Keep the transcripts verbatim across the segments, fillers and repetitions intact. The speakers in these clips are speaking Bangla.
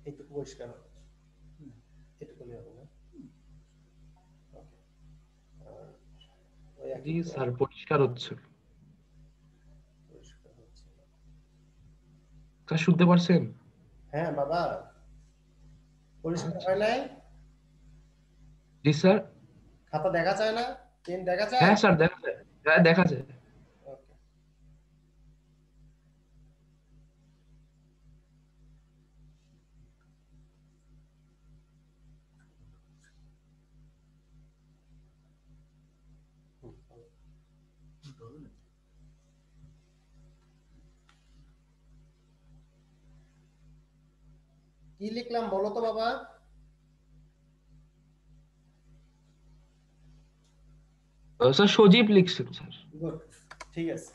এইটুকু পরিষ্কার হবে, এটুকুনি হবে না? ওকে। আর ওই জি একই তো স্যার, পরিষ্কার হচ্ছে। পরিষ্কার হচ্ছে না। স্যার শুনতে পারছেন? হ্যাঁ বাবা, পরিষ্কার আচ্ছা। হয় নাই? জি স্যার। খাতা দেখা যায় না? পেন দেখা যায়? হ্যাঁ স্যার, দেখা যায়। হ্যাঁ, দেখা যায়। ওকে। কি লিখলাম বলো তো বাবা? আহ, স্যার সজীব লিখছেন স্যার। গুড, ঠিক আছে।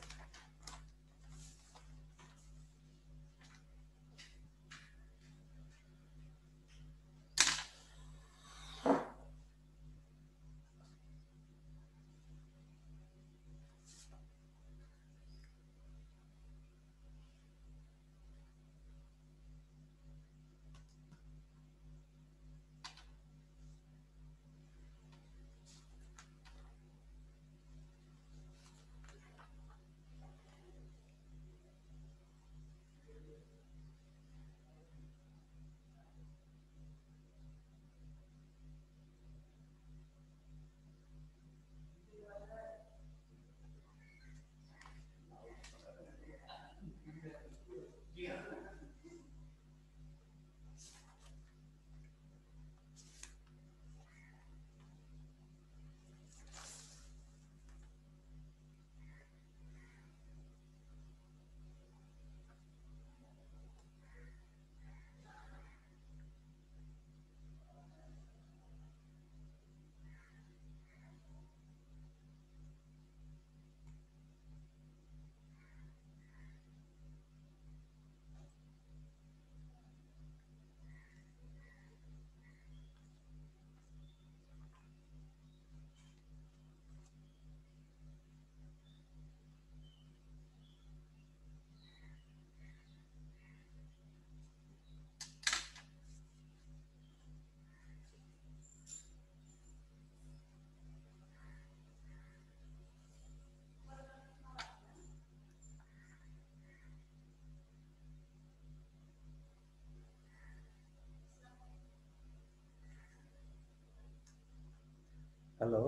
হ্যালো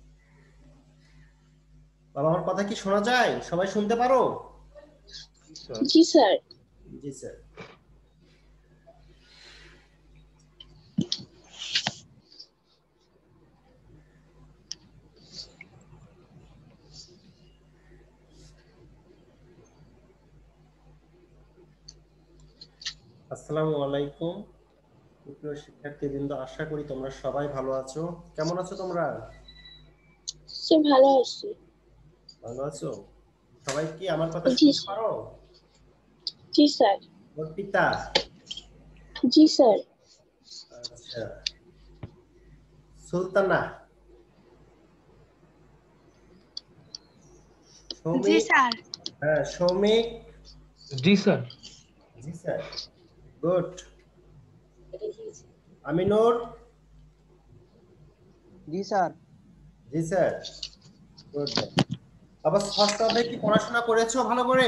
বাবা, আমার কথা কি শোনা যায়? সবাই শুনতে পারো? জি স্যার। জি স্যার। আসসালামু আলাইকুম প্রিয় শিক্ষার্থীবৃন্দ, আশা করি তোমরা সবাই ভালো আছো। কেমন আছো তোমরা? স্যার ভালো আছি। ভালো আছো? সবাই কি আমার কথা জি শুনতে স্যার। পারো? জি স্যার। অর্পিতা? জি স্যার। আচ্ছা। সুলতানা? জি সৌমিক? স্যার। হ্যাঁ, সৌমিক? জি স্যার। জি স্যার। গুড। আমিনুর? জি স্যার। জি স্যার। গুড। আবার ষষ্ঠ অধ্যায় কি পড়াশোনা করেছো ভালো করে?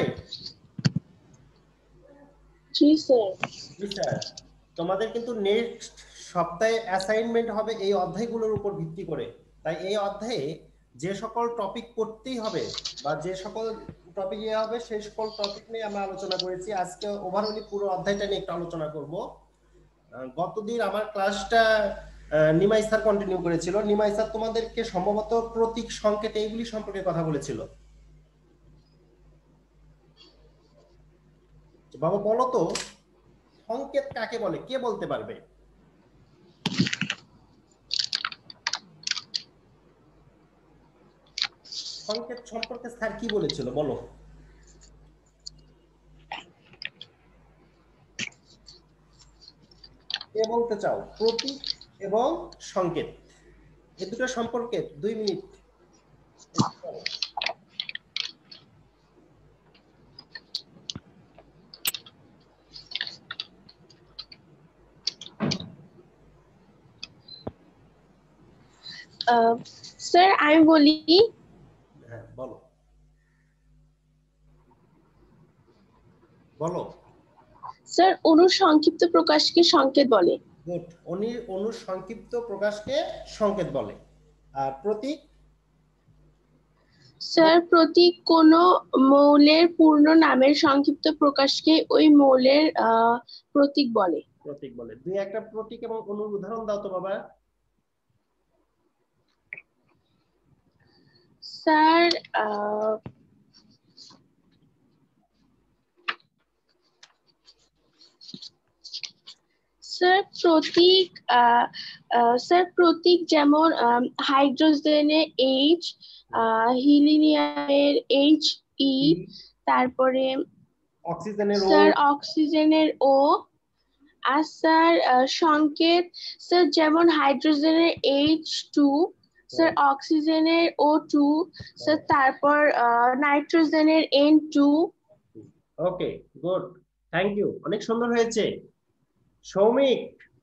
জি স্যার। জি স্যার। তোমাদের কিন্তু নেক্সট সপ্তাহে অ্যাসাইনমেন্ট হবে এই অধ্যায়গুলোর উপর ভিত্তি করে। তাই এই অধ্যায়ে যে সকল টপিক পড়তেই হবে বা যে সকল টপিক ইয়ে হবে সেই সকল টপিক নিয়ে আমরা আলোচনা করেছি। আজকে ওভারঅলি পুরো অধ্যায়টা নিয়ে একটু আলোচনা করব। গতদিন আমার ক্লাসটা নিমাই স্যার কন্টিনিউ করেছিল। নিমাই স্যার তোমাদেরকে সম্ভবত প্রতীক, সংকেত এইগুলি সম্পর্কে কথা বলেছিল। বাবা বলো তো, সংকেত কাকে বলে? কে বলতে পারবে? সংকেত সম্পর্কে স্যার কি বলেছিল বলো? কে বলতে চাও? প্রতীক এবং সংকেত, এই দুটো সম্পর্কে দুই মিনিট। স্যার আমি বলি হ্যাঁ বলো বলো স্যার অনুর সংক্ষিপ্ত প্রকাশকে সংকেত বলে। গুড। অনু অনুর সংক্ষিপ্ত প্রকাশকে সংকেত বলে। আর প্রতীক? স্যার প্রতীক কোনো মৌলের পূর্ণ নামের সংক্ষিপ্ত প্রকাশকে ওই মৌলের আহ, প্রতীক বলে। প্রতীক বলে। দুই একটা প্রতীক এবং অনুর উদাহরণ দাও তো বাবা। স্যার আহ, স্যার প্রতীক আহ, আহ, স্যার প্রতীক যেমন আম, হাইড্রোজেনের এইচ, হিলিনিয়ামের এইচ ই, তারপরে অক্সিজেনের ও। স্যার অক্সিজেনের ও। আর স্যার আহ, সংকেত স্যার যেমন হাইড্রোজেনের এইচ টু, স্যার অক্সিজেনের ও টু, স্যার তারপর আহ, নাইট্রোজেনের N two. Okay good, thank you, অনেক সুন্দর হয়েছে। সৌমিক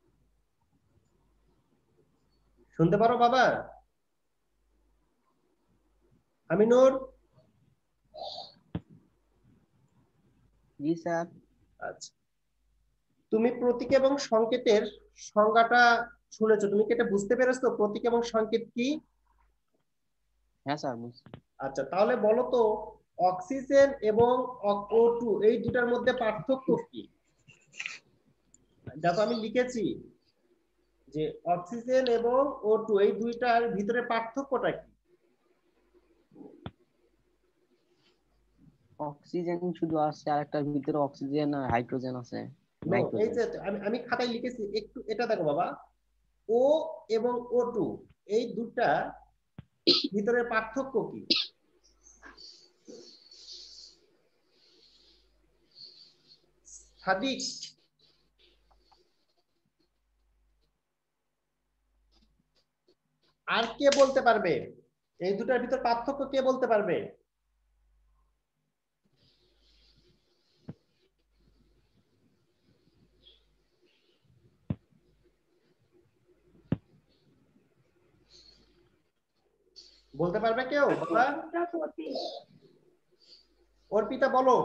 শুনতে পারো বাবা? আমিনুর? জি স্যার। আচ্ছা, তুমি প্রতীক এবং সংকেতের সংজ্ঞাটা শুনেছো, তুমি কি এটা বুঝতে পেরেছো প্রতীক এবং সংকেত কি? হ্যাঁ স্যার বুঝছি। আচ্ছা তাহলে বলো তো অক্সিজেন এবং ও টু এই দুটার মধ্যে পার্থক্য কি? দেখো আমি লিখেছি যে অক্সিজেন এবং ও টু এই দুইটার ভিতরে পার্থক্যটা কি? অক্সিজেন শুধু আছে, আর একটার ভিতরে অক্সিজেন আর হাইড্রোজেন আছে, নো, এই নাইট্রোজেন। যে আমি আমি খাতায় লিখেছি, একটু এটা দেখো বাবা, ও এবং ও টু এই দুটা ভিতরে পার্থক্য কি? সাদিক? আর কে বলতে পারবে এই দুটার ভিতর পার্থক্য, কে বলতে পারবে? বলতে পারবে কেউ বাবা? অর্পিতা বলো।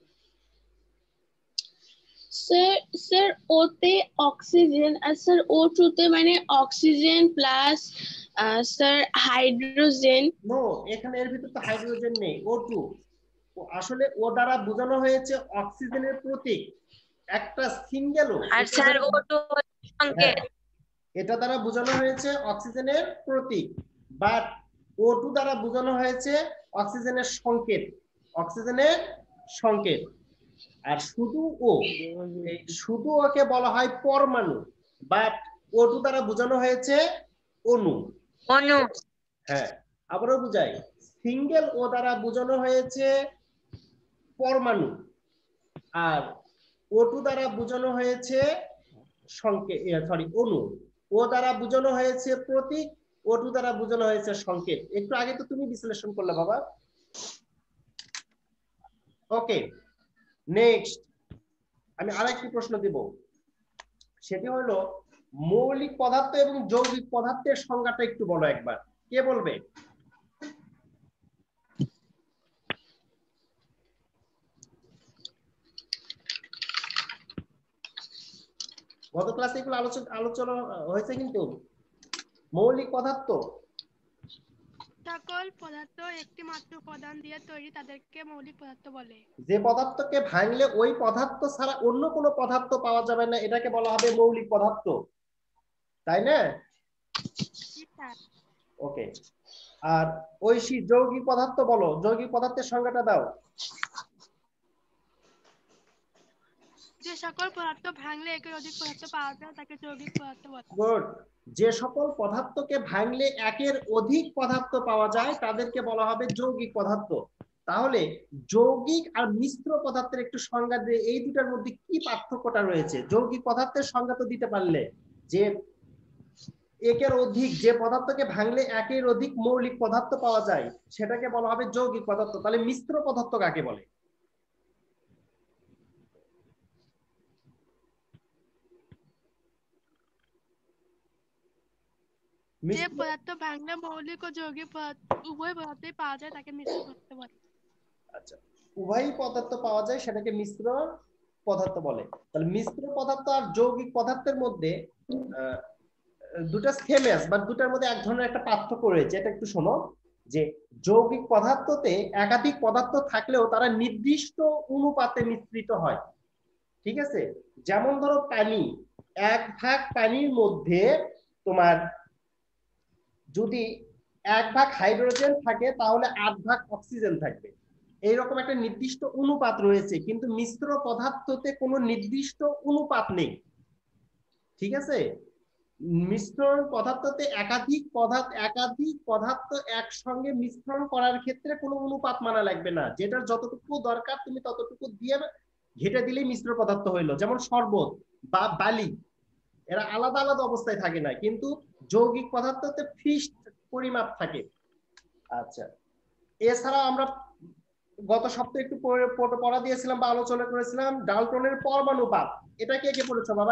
স্যার স্যার ওতে অক্সিজেন আর স্যার ও টুতে মানে oxygen plus sir hydrogen. No, এখানে এর ভিতর তো হাইড্রোজেন নেই, ও টু। আসলে ও দ্বারা বোঝানো হয়েছে অক্সিজেনের প্রতীক, একটা সিঙ্গেল। আর স্যার ও টু সংকেত। এটা দ্বারা বোঝানো হয়েছে অক্সিজেনের প্রতীক, বাট ও টু দ্বারা বোঝানো হয়েছে অক্সিজেনের সংকেত, অক্সিজেনের সংকেত। আর শুধু ও, এই শুধু ওকে বলা হয় পরমাণু, বাট ও টু দ্বারা বোঝানো হয়েছে অণু। অনু। হ্যাঁ, আবারও বুঝাই, সিঙ্গেল ও দ্বারা বোঝানো হয়েছে পরমাণু, আর ও টু দ্বারা বোঝানো হয়েছে সংকেত, সরি অণু। ও দ্বারা বোঝানো হয়েছে প্রতীক, ও টু দ্বারা বোঝানো হয়েছে সংকেত। একটু আগে তো তুমি বিশ্লেষণ করলে বাবা। ওকে, নেক্সট আমি আরেকটি প্রশ্ন দিব, সেটি হলো মৌলিক পদার্থ এবং যৌগিক পদার্থের সংজ্ঞাটা একটু বলো একবার, কে বলবে? গত ক্লাসে এগুলো আলোচনা আলোচনা হয়েছে, কিন্তু মৌলিক পদার্থ সকল পদার্থ একটি মাত্র উপাদান দিয়ে তৈরি, তাদেরকে মৌলিক পদার্থ বলে। যে পদার্থকে ভাঙলে ওই পদার্থ ছাড়া অন্য কোনো পদার্থ পাওয়া যাবে না, এটাকে বলা হবে মৌলিক পদার্থ, তাই না? ওকে, আর ঐশী যৌগিক পদার্থ বলো, যৌগিক পদার্থের সংজ্ঞাটা দাও। যে সকল পদার্থ ভাঙলে একের অধিক পদার্থ পাওয়া যায় তাকে যৌগিক পদার্থ বলে। গুড। যে সকল পদার্থকে ভাঙলে একের অধিক পদার্থ পাওয়া যায় তাদেরকে বলা হবে যৌগিক পদার্থ। তাহলে যৌগিক আর মিশ্র পদার্থের একটু সংজ্ঞা দিয়ে এই দুটার মধ্যে কি পার্থক্যটা রয়েছে? যৌগিক পদার্থের সংজ্ঞা তো দিতে পারলে, যে একের অধিক, যে পদার্থকে ভাঙলে একের অধিক মৌলিক পদার্থ পাওয়া যায় সেটাকে বলা হবে যৌগিক পদার্থ। তাহলে মিশ্র পদার্থ কাকে বলে? যে মিশ্র পদার্থ ভাঙলে মৌলিক ও যৌগিক পদার্থ উভয় পদার্থই পাওয়া যায় তাকে মিশ্র পদার্থ বলে। আচ্ছা, উভয় পদার্থ পাওয়া যায় সেটাকে মিশ্র পদার্থ বলে। তাহলে মিশ্র পদার্থ আর যৌগিক পদার্থের মধ্যে আহ, দুটা সেমেস বা দুটার মধ্যে এক ধরনের একটা পার্থক্য রয়েছে, এটা একটু শোনো। যে যৌগিক পদার্থতে একাধিক পদার্থ থাকলেও তারা নির্দিষ্ট অনুপাতে মিশ্রিত হয়, ঠিক আছে? যেমন ধরো পানি, এক ভাগ পানির মধ্যে তোমার যদি এক ভাগ হাইড্রোজেন থাকে তাহলে আট ভাগ অক্সিজেন থাকবে, এইরকম একটা নির্দিষ্ট অনুপাত রয়েছে। কিন্তু মিশ্র পদার্থতে কোনো নির্দিষ্ট অনুপাত নেই, ঠিক আছে? মিশ্রণ পদার্থতে একাধিক পদার্থ একাধিক পদার্থ একসঙ্গে মিশ্রণ করার ক্ষেত্রে কোনো অনুপাত মানা লাগবে না, যেটার যতটুকু দরকার তুমি ততটুকু দিয়ে ঘেটে দিলেই মিশ্র পদার্থ হইলো। যেমন শরবত বা বালি, এরা আলাদা আলাদা অবস্থায় থাকে না, কিন্তু যৌগিক পদার্থতে ফিক্সড পরিমাপ থাকে। আচ্ছা, এছাড়া আমরা গত সপ্তাহে একটু পড়া দিয়েছিলাম বা আলোচনা করেছিলাম ডালটনের পরমাণুবাদ। এটা কে কে পড়েছো বাবা?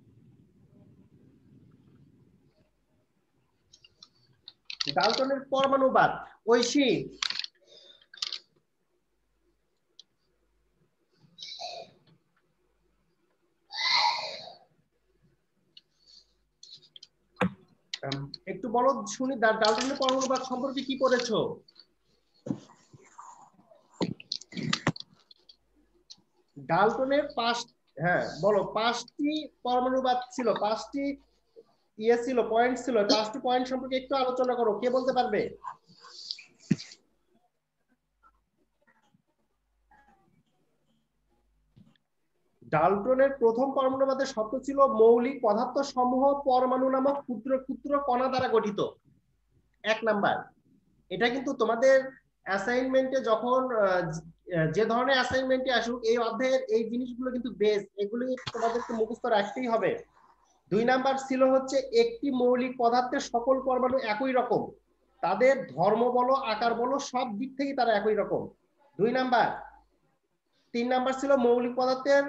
ডালটনের পরমাণুবাদ, ঐশী? একটু বলো শুনি, ডালটনের পরমাণুবাদ সম্পর্কে কি পড়েছো? ডালটনের পাঁচ, হ্যাঁ বলো, পাঁচটি পরমাণুবাদ ছিল, পাঁচটি ইয়ে ছিল, পয়েন্ট ছিল, পাঁচটি পয়েন্ট সম্পর্কে একটু আলোচনা করো, কে বলতে পারবে? ডালটনের প্রথম পরমাণুবাদের শর্ত ছিল মৌলিক পদার্থ সমূহ পরমাণু নামক ক্ষুদ্র ক্ষুদ্র কণা দ্বারা গঠিত। এক নাম্বার, এটা কিন্তু তোমাদের অ্যাসাইনমেন্টে যখন যে ধরনের অ্যাসাইনমেন্টে আসুক এই অধ্যায়ের এই জিনিসগুলো কিন্তু বেস, এগুলি তোমাদেরকে মুখস্থ রাখতেই হবে। দুই নাম্বার ছিল হচ্ছে একটি মৌলিক পদার্থের সকল পরমাণু একই রকম, তাদের ধর্ম বলো আকার বলো সব দিক থেকেই তারা একই রকম। দুই নাম্বার। তিন নাম্বার ছিল মৌলিক পদার্থের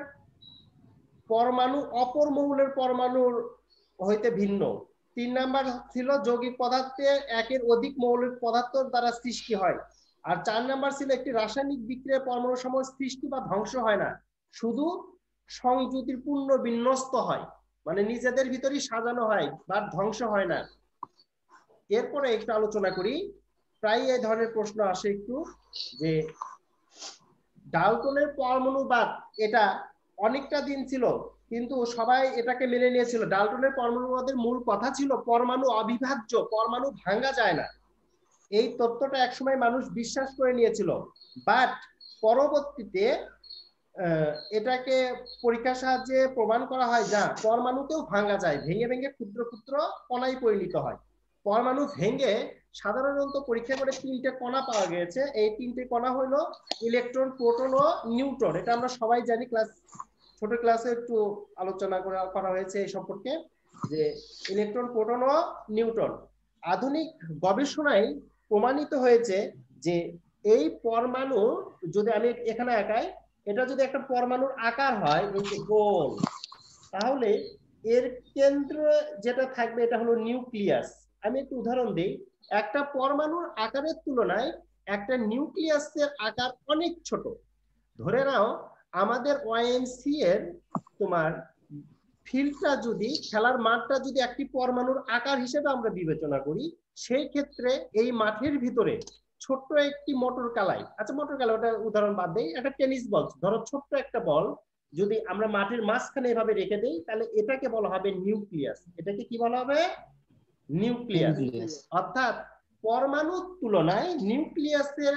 পরমাণু অপর মৌলের পরমাণুর হইতে ভিন্ন। তিন নাম্বার ছিল যৌগিক পদার্থে একের অধিক মৌলিক পদার্থ দ্বারা সৃষ্টি হয়। আর চার নাম্বার ছিল একটি রাসায়নিক বিক্রিয়ায় পরমাণু সমূহ সৃষ্টি বা ধ্বংস হয় না, শুধু সংযুতিপূর্ণ বিন্যস্ত হয়, মানে নিজেদের ভিতরেই সাজানো হয় বা ধ্বংস হয় না। এরপরে একটু আলোচনা করি, প্রায় এই ধরনের প্রশ্ন আসে একটু, যে ডালটনের পরমাণুবাদ এটা অনেকটা দিন ছিল কিন্তু সবাই এটাকে মেনে নিয়েছিল। ডালটনের পরমাণুবাদের মূল কথা ছিল পরমাণু অবিভাজ্য, পরমাণু ভাঙা যায় না, এই তত্ত্বটা একসময় মানুষ বিশ্বাস করে নিয়েছিল। বাট পরবর্তীতে এটাকে পরীক্ষার সাহায্যে প্রমাণ করা হয় যা পরমাণুতেও ভাঙা যায়, ভেঙে ভেঙে ক্ষুদ্র ক্ষুদ্র কণায় পরিণত হয়। পরমাণু ভেঙে সাধারণত পরীক্ষা করে তিনটে কণা পাওয়া গেছে, এই তিনটে কণা হলো ইলেকট্রন, প্রোটন ও নিউট্রন। এটা আমরা সবাই জানি, ক্লাস ছোট ক্লাসে একটু আলোচনা করা করা হয়েছে এই সম্পর্কে, যে ইলেকট্রন, প্রোটন ও নিউট্রন। আধুনিক গবেষণায় প্রমাণিত হয়েছে যে এই পরমাণু, যদি আমি এখানে আঁকাই, এটা যদি একটা পরমাণুর আকার হয় এই যে গোল, তাহলে এর কেন্দ্র যেটা থাকবে এটা হলো নিউক্লিয়াস। আমি একটু উদাহরণ দিই, একটা পরমাণুর আকারের তুলনায় একটা নিউক্লিয়াসের আকার অনেক ছোট। ধরে নাও আমাদের ওয়াইএমসি এর তোমার ফিল্ডটা যদি, খেলার মাঠটা যদি একটি পরমাণুর আকার হিসেবে আমরা বিবেচনা করি, সেই ক্ষেত্রে এই মাঠের ভিতরে ছোট্ট একটি মোটর কালাই, আচ্ছা মোটর কালাই ওটা উদাহরণ বাদ দেই, একটা টেনিস বল, ধরো ছোট্ট একটা বল যদি আমরা মাঠের মাঝখানে এভাবে রেখে দেই, তাহলে এটাকে বলা হবে নিউক্লিয়াস। এটাকে কি বলা হবে? নিউক্লিয়াস। অর্থাৎ পরমাণুর তুলনায় নিউক্লিয়াসের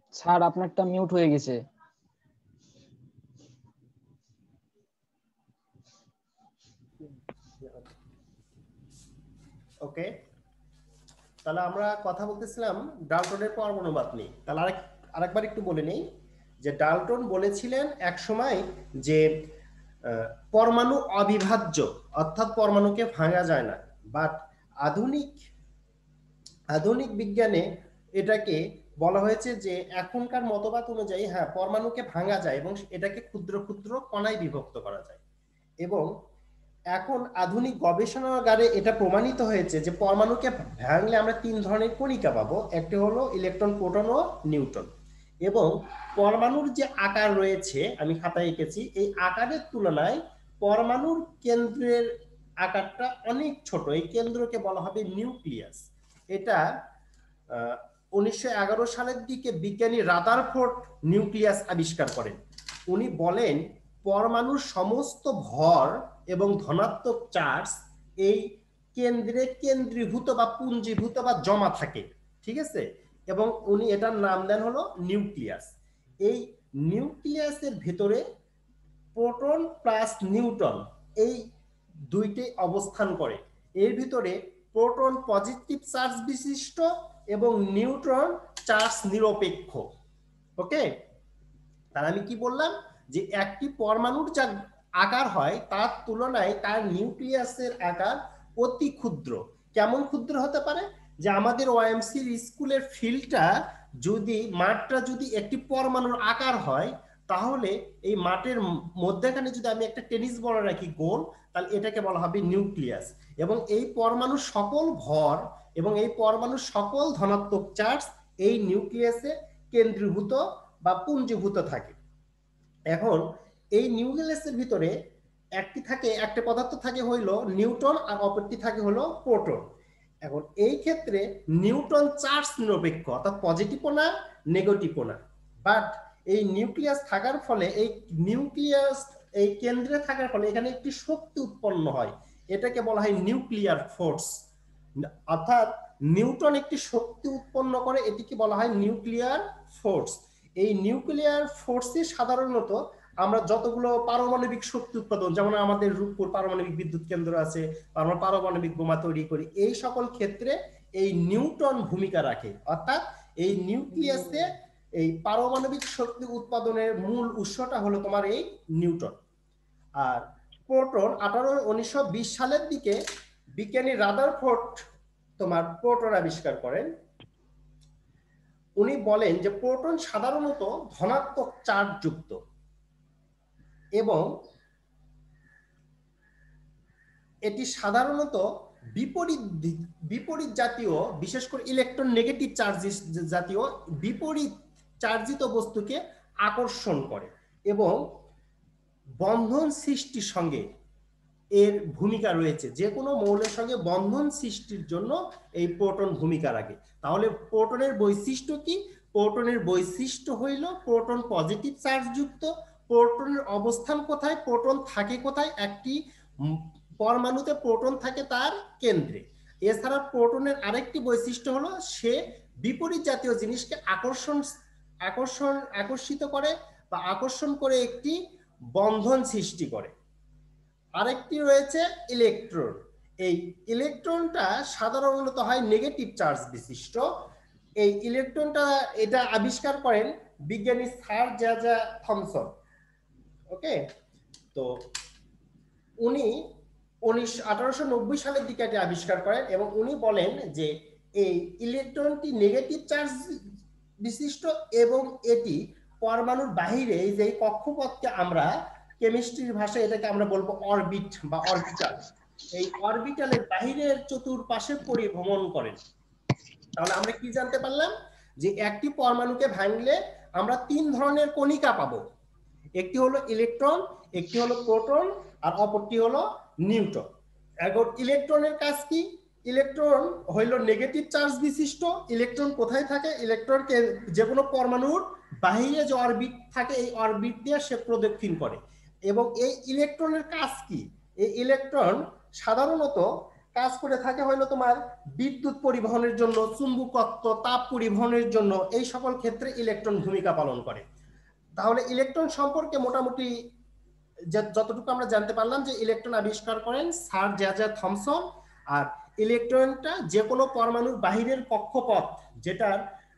স্যার আপনারটা মিউট হয়ে গেছে। ওকে, তাহলে আমরা কথা বলতেছিলাম ডাল্টনের পরমাণুবাদ নিয়ে। তাহলে আরেক আরেকবার একটু বলে নেই যে ডাল্টন বলেছিলেন এক সময় যে পরমাণু অবিভাজ্য, অর্থাৎ পরমাণুকে ভাঙা যায় না। বাট আধুনিক আধুনিক বিজ্ঞানে এটাকে বলা হয়েছে যে এখনকার মতবাদ অনুযায়ী হ্যাঁ পরমাণুকে ভাঙা যায় এবং এটাকে ক্ষুদ্র ক্ষুদ্র কণায় বিভক্ত করা যায়। এবং এখন আধুনিক গবেষণাগারে এটা প্রমাণিত হয়েছে যে পরমাণুকে ভাঙলে আমরা তিন ধরনের কণিকা পাবো, একটি হলো ইলেকট্রন, প্রোটন ও নিউট্রন। এবং পরমাণুর যে আকার রয়েছে আমি খাতায় এঁকেছি, এই আকারের তুলনায় পরমাণুর কেন্দ্রের আকারটা অনেক ছোট। এই কেন্দ্রকে বলা হবে নিউক্লিয়াস। এটা উনিশশো এগারো সালের দিকে বিজ্ঞানী রাদারফোর্ড নিউক্লিয়াস আবিষ্কার করেন। উনি বলেন পরমাণুর সমস্ত ভর এবং ধনাত্মক চার্জ এই কেন্দ্রে কেন্দ্রীভূত বা পুঞ্জীভূত বা জমা থাকে, ঠিক আছে। এবং উনি এটার নাম দেন হলো নিউক্লিয়াস। এই নিউক্লিয়াসের ভেতরে প্রোটন প্লাস নিউট্রন এই দুইটি অবস্থান করে। এর ভিতরে প্রোটন পজিটিভ চার্জ বিশিষ্ট এবং নিউট্রন চার্জ নিরপেক্ষ। ওকে, তার আমি কি বললাম যে একটি পরমাণুর যা আকার হয় তার তুলনায় তার নিউক্লিয়াসের আকার অতি ক্ষুদ্র। কেমন ক্ষুদ্র হতে পারে? যে আমাদের ওএমসি স্কুলের ফিল্ডটা যদি মাঠটা যদি একটি পরমাণুর আকার হয়, তাহলে এই মাঠের মধ্যখানে যদি আমি একটা টেনিস বল রাখি গোল, তাহলে এটাকে বলা হবে নিউক্লিয়াস। এবং এই পরমাণুর সকল ভর এবং এই পরমাণুর সকল ধনাত্মক চার্জ এই নিউক্লিয়াসে কেন্দ্রীভূত বা পুঞ্জীভূত থাকে। এখন এই নিউক্লিয়াসের ভিতরে একটি থাকে একটা পদার্থ থাকে হইলো নিউট্রন আর অপরটি থাকে হলো প্রোটন। এখন এই ক্ষেত্রে নিউট্রন চার্জ নিরপেক্ষ, অর্থাৎ পজিটিভও না নেগেটিভও না। বাট এই নিউক্লিয়াস থাকার ফলে এই নিউক্লিয়াস এই কেন্দ্রে থাকার ফলে এখানে একটি শক্তি উৎপন্ন হয়, এটাকে বলা হয় নিউক্লিয়ার ফোর্স। অর্থাৎ নিউট্রন একটি শক্তি উৎপন্ন করে, এটিকে বলা হয় নিউক্লিয়ার ফোর্স। এই নিউক্লিয়ার ফোর্সে সাধারণত আমরা যতগুলো পারমাণবিক শক্তি উৎপাদন, যেমন আমাদের রূপপুর পারমাণবিক বিদ্যুৎ কেন্দ্র আছে, আমরা পারমাণবিক বোমা তৈরি করি, এই সকল ক্ষেত্রে এই নিউট্রন ভূমিকা রাখে। অর্থাৎ এই নিউক্লিয়াসে এই পারমাণবিক শক্তি উৎপাদনের মূল উৎসটা হলো তোমার এই নিউট্রন। আর প্রোটন আঠারো উনিশশো বিশ সালের দিকে বিজ্ঞানী রাদারফোর্ড তোমার প্রোটন আবিষ্কার করেন। উনি বলেন যে প্রোটন সাধারণত ধনাত্মক চার্জ যুক্ত এবং এটি সাধারণত বিপরীত বিপরীত জাতীয়, বিশেষ করে ইলেকট্রন নেগেটিভ চার্জ জাতীয় বিপরীত চার্জিত বস্তুকে আকর্ষণ করে এবং বন্ধন সৃষ্টির সঙ্গে এর ভূমিকা রয়েছে। যে কোনো মৌলের সঙ্গে বন্ধন সৃষ্টির জন্য এই প্রোটন ভূমিকা রাখে। তাহলে প্রোটনের বৈশিষ্ট্য কি? প্রোটনের বৈশিষ্ট্য হইল প্রোটন পজিটিভ চার্জ যুক্ত। প্রোটনের অবস্থান কোথায়, প্রোটন থাকে কোথায়? একটি পরমাণুতে প্রোটন থাকে তার কেন্দ্রে। এছাড়া প্রোটনের আরেকটি বৈশিষ্ট্য হলো সে বিপরীত জাতীয় জিনিসকে আকর্ষণ আকর্ষণ আকর্ষিত করে বা আকর্ষণ করে একটি বন্ধন সৃষ্টি করে। আরেকটি রয়েছে ইলেকট্রন। এই ইলেকট্রনটা সাধারণত হয় নেগেটিভ চার্জ বিশিষ্ট। এই ইলেকট্রনটা এটা আবিষ্কার করেন বিজ্ঞানী স্যার জর্জ থমসন। ওকে, তো উনি উনিশ আঠারোশো নব্বই সালের দিকে এটি আবিষ্কার করেন এবং উনি বলেন যে এই ইলেকট্রনটি নেগেটিভ চার্জ বিশিষ্ট এবং এটি পরমাণুর বাহিরে এই যে কক্ষপথকে আমরা কেমিস্ট্রির ভাষায় এটাকে আমরা বলবো অরবিট বা অরবিটাল, এই অরবিটালের বাহিরের চতুর্পাশে পরিভ্রমণ করেন। তাহলে আমরা কি জানতে পারলাম? যে একটি পরমাণুকে ভাঙলে আমরা তিন ধরনের কণিকা পাবো। একটি হলো ইলেকট্রন, একটি হলো প্রোটন আর অপরটি হলো নিউট্রন। এখন ইলেকট্রনের কাজ কি? ইলেকট্রন হইল নেগেটিভ চার্জ বিশিষ্ট। ইলেকট্রন কোথায় থাকে? ইলেকট্রনকে যে কোনো পরমাণুর বাহিরে যে অরবিট থাকে এই অরবিট দিয়ে সে প্রদক্ষিণ করে। এবং এই ইলেকট্রনের কাজ কি? এই ইলেকট্রন সাধারণত কাজ করে থাকে হলো তোমার বিদ্যুৎ পরিবহনের জন্য, চুম্বকত্ব, তাপ পরিবহনের জন্য, এই সকল ক্ষেত্রে ইলেকট্রন ভূমিকা পালন করে। তাহলে ইলেকট্রন সম্পর্কে মোটামুটি যতটুকু আমরা জানতে পারলাম যে ইলেকট্রন আবিষ্কার করেন স্যার জেজার থমসন। আর ইলেকট্রনটা যে কোনো পরমাণুর বাহিরের কক্ষপথ, যেটা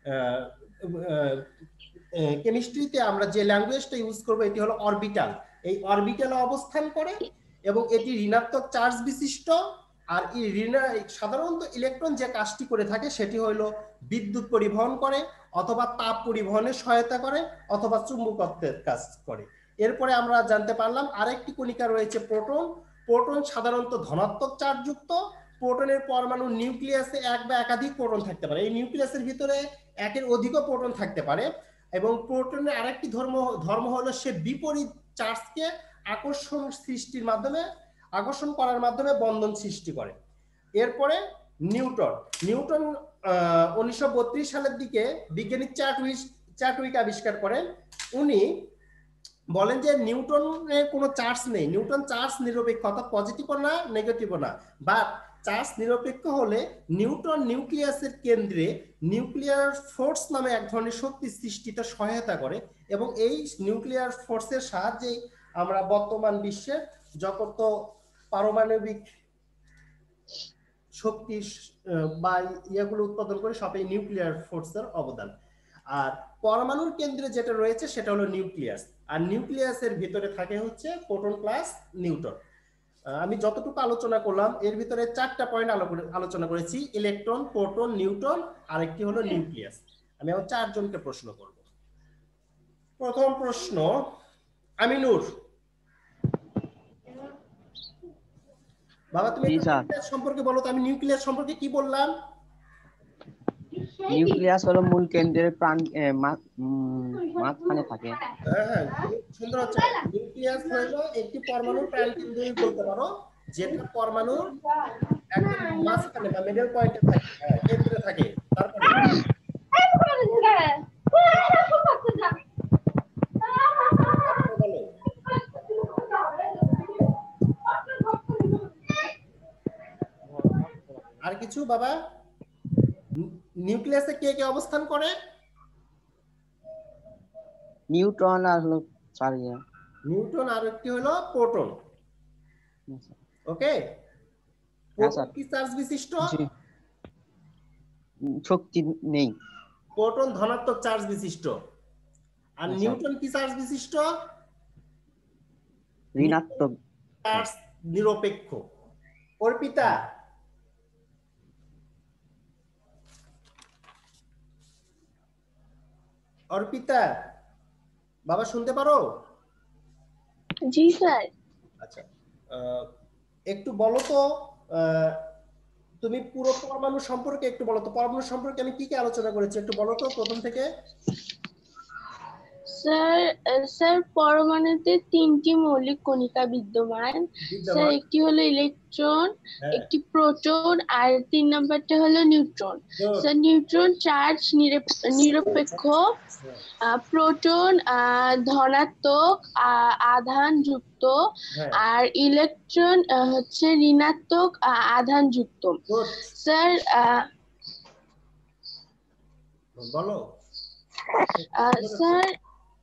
কেমিস্ট্রিতে আমরা যে ল্যাঙ্গুয়েজটা ইউজ করবো এটি হলো অরবিটাল, এই অরবিটালে অবস্থান করে এবং এটি ঋণাত্মক চার্জ বিশিষ্ট। আর সাধারণত ইলেকট্রন যে কাজটি করে থাকে সেটি হলো বিদ্যুৎ পরিবহন করে, অথবা তাপ পরিবহনে সহায়তা করে, অথবা চুম্বকত্বের কাজ করে। এরপরে আমরা জানতে পারলাম আরেকটি কণিকা রয়েছে প্রোটন। প্রোটন সাধারণত ধনাত্মক চার্জযুক্ত। প্রোটনের পরমাণু নিউক্লিয়াসে এক বা একাধিক প্রোটন থাকতে পারে, এই নিউক্লিয়াসের ভিতরে একের অধিকও প্রোটন থাকতে পারে। এবং প্রোটনের আরেকটি ধর্ম ধর্ম হলো সে বিপরীত চার্জকে আকর্ষণ সৃষ্টির মাধ্যমে আকর্ষণ করার মাধ্যমে বন্ধন সৃষ্টি করে। এরপরে নিউটন নিউটন উনিশশো বত্রিশ সালের দিকে বিজ্ঞানী চ্যাডউইক চ্যাডউইক আবিষ্কার করেন। উনি বলেন যে নিউটনের কোনো চার্জ নেই, নিউটন চার্জ নিরপেক্ষ, অর্থাৎ পজিটিভও না নেগেটিভও না, বাট চার্জ নিরপেক্ষ হলে নিউটন নিউক্লিয়াসের কেন্দ্রে নিউক্লিয়ার ফোর্স নামে এক ধরনের শক্তি সৃষ্টিতে সহায়তা করে। এবং এই নিউক্লিয়ার ফোর্সের সাহায্যেই আমরা বর্তমান বিশ্বের যত পারমাণবিক শক্তি বা ইয়েগুলো উৎপাদন করে সব এই নিউক্লিয়ার ফোর্সের অবদান। আর পরমাণুর কেন্দ্রে যেটা রয়েছে সেটা হলো নিউক্লিয়াস, আর নিউক্লিয়াসের ভিতরে থাকে হচ্ছে প্রোটন প্লাস নিউট্রন। আমি যতটুকু আলোচনা করলাম এর ভিতরে চারটা পয়েন্ট আলোচনা করেছি, ইলেকট্রন, প্রোটন, নিউট্রন, আর একটি হলো নিউক্লিয়াস। আমি এখন চারজনকে প্রশ্ন করব। প্রথম প্রশ্ন আমিনুর, বাবা তুমি নিউক্লিয়াস সম্পর্কে বলো তো। আমি নিউক্লিয়াস সম্পর্কে কি বললাম? নিউক্লিয়াস হলো মূল কেন্দ্রের প্রাণ মাঝখানে থাকে। হ্যাঁ হ্যাঁ সুন্দর হচ্ছে। নিউক্লিয়াস হলো একটি পরমাণুর প্রাণকেন্দ্র বলতে পারো, যেটা পরমাণুর একদম মাঝখানে বা মিডল পয়েন্টে থাকে, হ্যাঁ কেন্দ্রে থাকে। তারপরে আর কিছু বাবা? নিউক্লিয়াসে কে কে অবস্থান করে? নিউট্রন আর হলো সরি নিউট্রন আর একটি হলো প্রোটন। ওকে, প্রোটন কি চার্জ বিশিষ্ট? শক্তি নেই। প্রোটন ধনাত্মক চার্জ বিশিষ্ট। আর নিউট্রন কি চার্জ বিশিষ্ট? ঋণাত্মক চার্জ নিরপেক্ষ। অর্পিতা, অর্পিতা বাবা শুনতে পারো? জি স্যার। আচ্ছা, একটু বলো তো তুমি পুরো পরমাণু সম্পর্কে একটু বলো তো, পরমাণু সম্পর্কে আমি কি কি আলোচনা করেছি একটু বলো তো প্রথম থেকে। স্যার স্যার পরমাণুতে তিনটি মৌলিক কণিকা বিদ্যমান। স্যার একটি হলো ইলেকট্রন, একটি প্রোটন, আর তিন নাম্বারটা হলো নিউট্রন। স্যার নিউট্রন চার্জ নিরপেক্ষ, প্রোটন ধনাত্মক আধান যুক্ত, আর ইলেকট্রন হচ্ছে ঋণাত্মক আধান যুক্ত। স্যার বলো। স্যার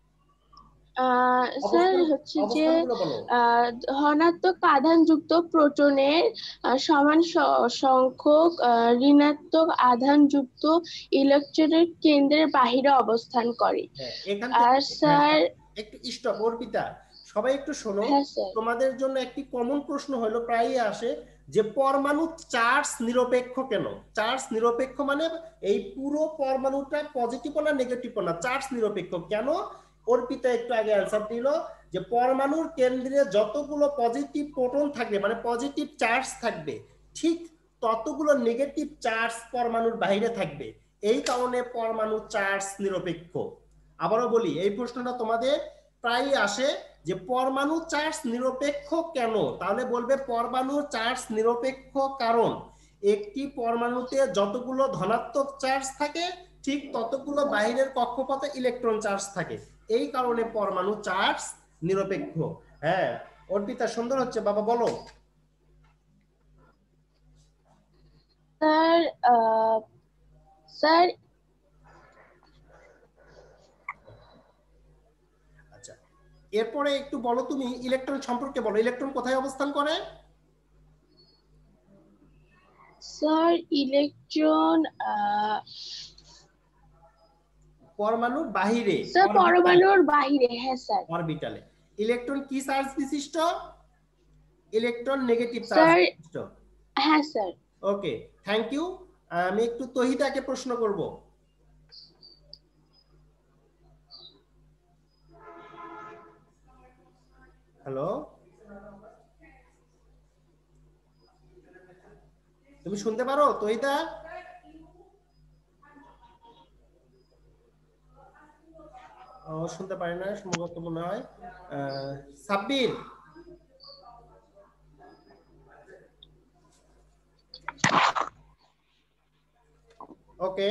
স্যার হচ্ছে যে ধনাত্মক আধানযুক্ত প্রোটনের সমান সংখ্যক ঋণাত্মক আধানযুক্ত ইলেকট্রনের কেন্দ্রের বাহিরে অবস্থান করে। আর স্যার একটু স্টপ অর্পিতা, সবাই একটু শোনো। তোমাদের জন্য একটি কমন প্রশ্ন হলো প্রায়ই আসে যে পরমাণু চার্জ নিরপেক্ষ কেন? চার্জ নিরপেক্ষ মানে এই পুরো পরমাণুটা পজিটিভ না নেগেটিভ না, চার্জ নিরপেক্ষ কেন? অর্পিতা একটু আগে অ্যান্সার দিল যে পরমাণুর কেন্দ্রে যতগুলো পজিটিভ প্রোটন থাকবে মানে পজিটিভ চার্জ থাকবে, ঠিক ততগুলো নেগেটিভ চার্জ পরমাণুর বাইরে থাকবে, এই কারণে পরমাণু চার্জ নিরপেক্ষ। আবারও বলি, এই প্রশ্নটা তোমাদের প্রায়ই আসে যে পরমাণু চার্জ নিরপেক্ষ কেন? তাহলে বলবে পরমাণু চার্জ নিরপেক্ষ কারণ একটি পরমাণুতে যতগুলো ধনাত্মক চার্জ থাকে ঠিক ততগুলো বাইরের কক্ষপথে ইলেকট্রন চার্জ থাকে, এই কারণে পরমাণু চার্জ নিরপেক্ষ। হ্যাঁ অর্পিতা সুন্দর হচ্ছে বাবা, বলো। স্যার স্যার আচ্ছা, এরপরে একটু বলো তুমি ইলেকট্রন সম্পর্কে বলো, ইলেকট্রন কোথায় অবস্থান করে? স্যার ইলেকট্রন পরমাণুর বাহিরে, স্যার পরমাণুর বাহিরে। হ্যাঁ স্যার। অরবিটালে। ইলেকট্রন কি চার্জ বিশিষ্ট? ইলেকট্রন নেগেটিভ চার্জ স্যার বিশিষ্ট। হ্যাঁ স্যার। Okay, thank you. আমি একটু তহিদাকে প্রশ্ন করব। হ্যালো, তুমি শুনতে পারো তহিদা? ও শুনতে পারে না সম্ভবত, মনে হয়। সাব্বির, ওকে,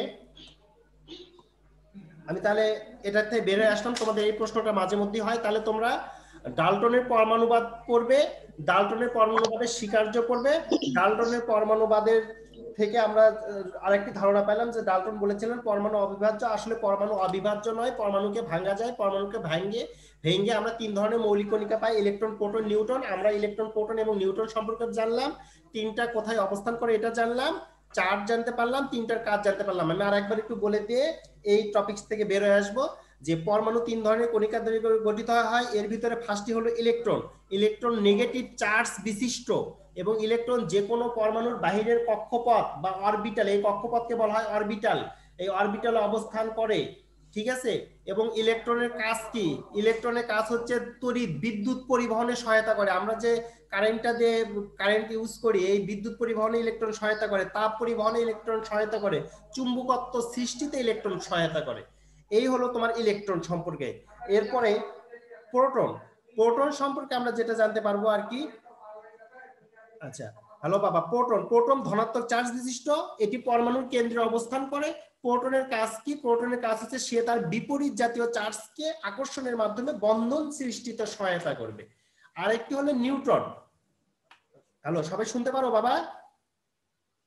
আমি তাহলে এটার থেকে বের হয়ে আসলাম। তোমাদের এই প্রশ্নটা মাঝে মধ্যেই হয়, তাহলে তোমরা ডাল্টনের পরমাণুবাদ পড়বে, ডাল্টনের পরমাণুবাদের স্বীকার্য পড়বে। ডাল্টনের পরমাণুবাদের থেকে আমরা আরেকটি ধারণা পেলাম যে ডাল্টন বলেছিলেন পরমাণু অবিভাজ্য। আসলে পরমাণু অবিভাজ্য নয়, পরমাণুকে ভাঙা যায়। পরমাণুকে ভাঙে ভেঙে আমরা তিন ধরনের মৌলিক কণিকা পাই, ইলেকট্রন, প্রোটন, নিউট্রন। আমরা ইলেকট্রন, প্রোটন এবং নিউট্রন সম্পর্কে জানলাম, তিনটা কোথায় অবস্থান করে এটা জানলাম, চার্জ জানতে পারলাম, তিনটার কাজ জানতে পারলাম। আমি আর একবার একটু বলে দিয়ে এই টপিক থেকে বের হয়ে আসবো যে পরমাণু তিন ধরনের কণিকা দ্বারা গঠিত হয়। এর ভিতরে ফার্স্টটি হলো ইলেকট্রন। ইলেকট্রন নেগেটিভ চার্জ বিশিষ্ট এবং ইলেকট্রন যে কোনো পরমাণুর বাহিরের কক্ষপথ বা অরবিটাল, এই কক্ষপথকে বলা হয় অরবিটাল, এই অরবিটালে অবস্থান করে। ঠিক আছে, এবং ইলেকট্রনের কাজ কি? ইলেকট্রনের কাজ হচ্ছে তড়িৎ বিদ্যুৎ পরিবহনে সহায়তা করে। আমরা যে কারেন্টটা দিয়ে কারেন্ট ইউজ করি, এই বিদ্যুৎ পরিবহনে ইলেকট্রন সহায়তা করে, তাপ পরিবহনে ইলেকট্রন সহায়তা করে, চুম্বকত্ব সৃষ্টিতে ইলেকট্রন সহায়তা করে। এই হলো তোমার ইলেকট্রন সম্পর্কে। এরপরে প্রোটন, প্রোটন সম্পর্কে আমরা যেটা জানতে পারবো আর কি। আচ্ছা, হ্যালো বাবা, প্রোটন, প্রোটন ধনাত্মক চার্জ বিশিষ্ট, এটি পরমাণুর কেন্দ্রে অবস্থান করে। প্রোটনের কাজ কি? প্রোটনের কাজ হচ্ছে সে তার বিপরীত জাতীয় চার্জকে আকর্ষণের মাধ্যমে বন্ধন সৃষ্টিতে সহায়তা করবে। আরেকটি হলো নিউট্রন। হ্যালো, সবাই শুনতে পারো বাবা?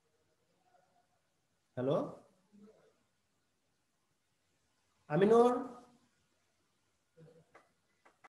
হ্যালো আমিনুর?